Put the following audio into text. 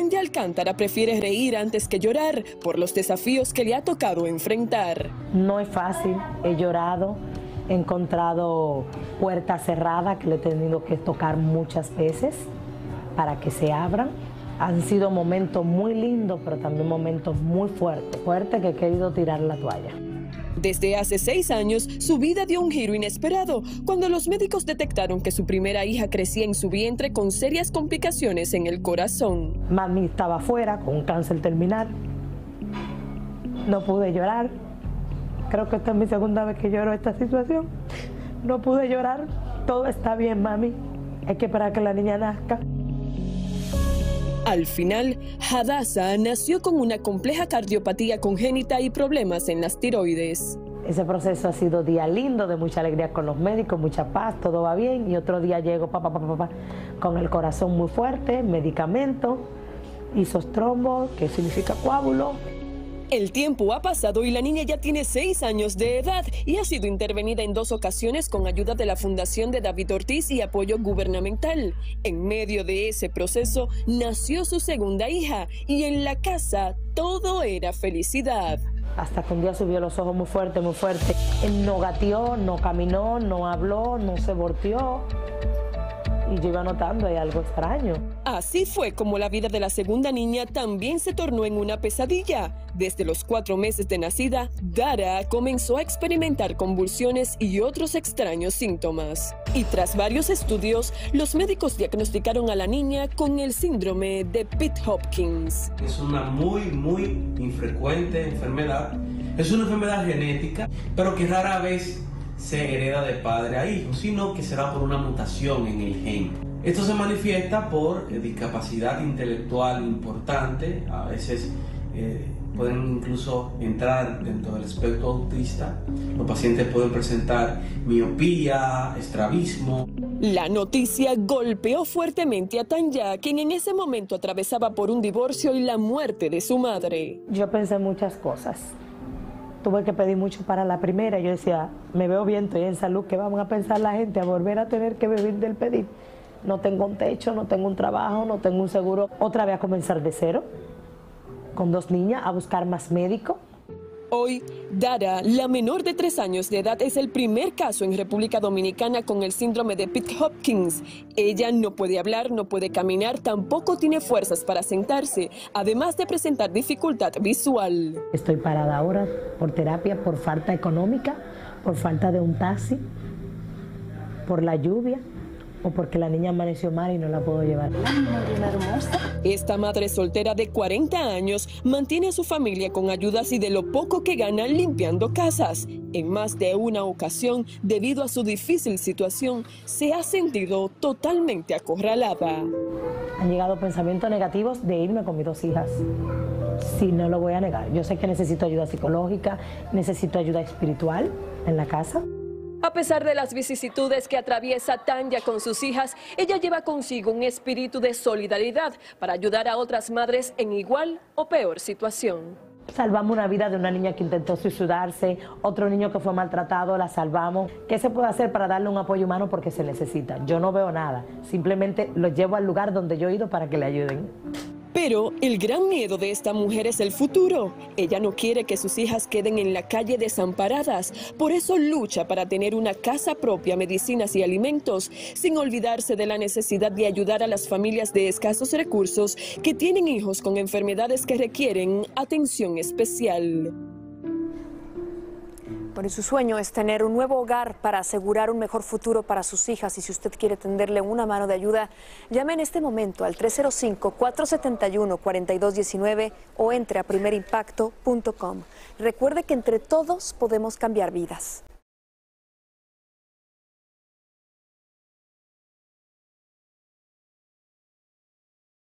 Cindy Alcántara prefiere reír antes que llorar por los desafíos que le ha tocado enfrentar. No es fácil, he llorado, he encontrado puertas cerradas que le he tenido que tocar muchas veces para que se abran. Han sido momentos muy lindos, pero también momentos muy fuertes que he querido tirar la toalla. Desde hace 6 años, su vida dio un giro inesperado cuando los médicos detectaron que su primera hija crecía en su vientre con serias complicaciones en el corazón. Mami estaba afuera con un cáncer terminal. No pude llorar. Creo que esta es mi segunda vez que lloro esta situación. No pude llorar. Todo está bien, mami. Hay que esperar que la niña nazca. Al final, Hadassah nació con una compleja cardiopatía congénita y problemas en las tiroides. Ese proceso ha sido día lindo, de mucha alegría con los médicos, mucha paz, todo va bien. Y otro día llego con el corazón muy fuerte, medicamentos, isostrombo, que significa coágulo. El tiempo ha pasado y la niña ya tiene 6 años de edad y ha sido intervenida en 2 ocasiones con ayuda de la Fundación de David Ortiz y apoyo gubernamental. En medio de ese proceso nació su segunda hija y en la casa todo era felicidad. Hasta que un día subió los ojos muy fuerte, muy fuerte. Él no gateó, no caminó, no habló, no se volteó. Y yo iba notando, hay algo extraño. Así fue como la vida de la segunda niña también se tornó en una pesadilla. Desde los 4 meses de nacida, Dara comenzó a experimentar convulsiones y otros extraños síntomas. Y tras varios estudios, los médicos diagnosticaron a la niña con el síndrome de Pitt-Hopkins. Es una muy infrecuente enfermedad. Es una enfermedad genética, pero que rara vez se hereda de padre a hijo, sino que será por una mutación en el gen. Esto se manifiesta por discapacidad intelectual importante, a veces pueden incluso entrar dentro del espectro autista. Los pacientes pueden presentar miopía, estrabismo. La noticia golpeó fuertemente a Tanya, quien en ese momento atravesaba por un divorcio y la muerte de su madre. Yo pensé muchas cosas. Tuve que pedir mucho para la primera. Yo decía, me veo bien, estoy en salud, ¿qué van a pensar la gente? A volver a tener que vivir del pedir. No tengo un techo, no tengo un trabajo, no tengo un seguro. Otra vez a comenzar de cero, con 2 niñas, a buscar más médicos. Hoy, Dara, la menor de 3 años de edad, es el primer caso en República Dominicana con el síndrome de Pitt-Hopkins. Ella no puede hablar, no puede caminar, tampoco tiene fuerzas para sentarse, además de presentar dificultad visual. Estoy parada ahora por terapia, por falta económica, por falta de un taxi, por la lluvia o porque la niña amaneció mal y no la puedo llevar. Esta madre soltera de 40 años mantiene a su familia con ayudas y de lo poco que gana limpiando casas. En más de una ocasión, debido a su difícil situación, se ha sentido totalmente acorralada. Han llegado pensamientos negativos de irme con mis 2 hijas. Sí, no lo voy a negar. Yo sé que necesito ayuda psicológica, necesito ayuda espiritual en la casa. A pesar de las vicisitudes que atraviesa Tanya con sus hijas, ella lleva consigo un espíritu de solidaridad para ayudar a otras madres en igual o peor situación. Salvamos una vida de una niña que intentó suicidarse, otro niño que fue maltratado, la salvamos. ¿Qué se puede hacer para darle un apoyo humano? Porque se necesita. Yo no veo nada, simplemente lo llevo al lugar donde yo he ido para que le ayuden. Pero el gran miedo de esta mujer es el futuro. Ella no quiere que sus hijas queden en la calle desamparadas. Por eso lucha para tener una casa propia, medicinas y alimentos, sin olvidarse de la necesidad de ayudar a las familias de escasos recursos que tienen hijos con enfermedades que requieren atención especial. Bueno, y su sueño es tener un nuevo hogar para asegurar un mejor futuro para sus hijas. Y si usted quiere tenderle una mano de ayuda, llame en este momento al 305-471-4219 o entre a primerimpacto.com. Recuerde que entre todos podemos cambiar vidas.